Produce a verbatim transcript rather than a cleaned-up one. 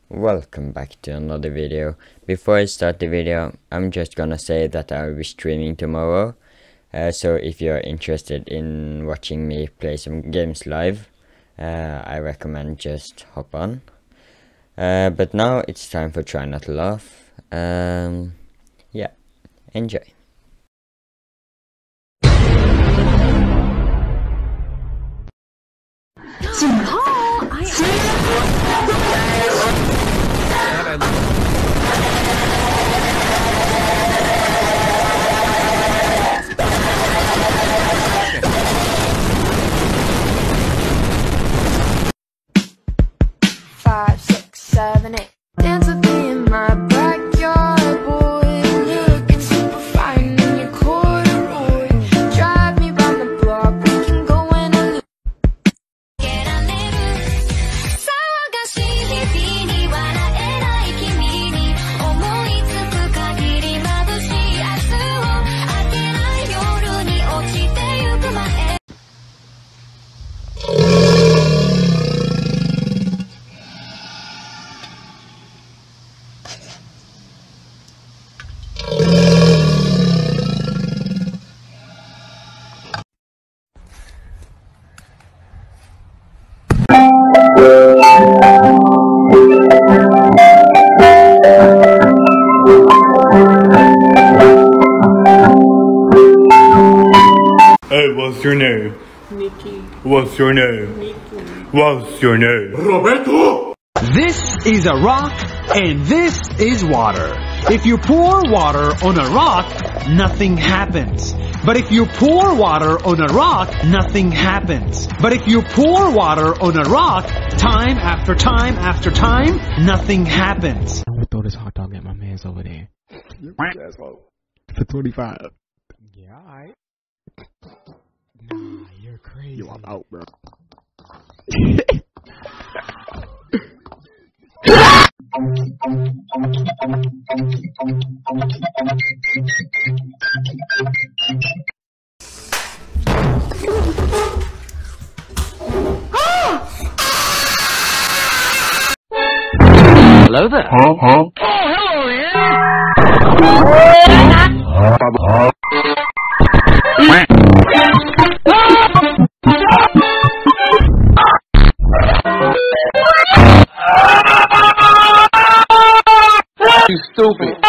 Welcome back to another video. Before I start the video, I'm just gonna say that I will be streaming tomorrow. Uh, so if you're interested in watching me play some games live, uh, I recommend just hop on. Uh, but now it's time for Try Not to Laugh. Um, yeah, enjoy. Five, six, seven, eight. Dance with me in my backyard, boy. Looking super fine in your corduroy. Drive me round the block, we can go in a loop. Hey, what's your name? Mickey. What's your name? Mickey. What's your name? Roberto! This is a rock, and this is water. If you pour water on a rock, nothing happens. But if you pour water on a rock, nothing happens. But if you pour water on a rock, time after time after time, nothing happens. I'm gonna throw this hot dog at my man's over there. You asshole. For twenty-five. Yeah, alright. Nah, you're crazy. You, I'm out, bro. Hello there. Huh? Huh? Oh, hello there. You stupid.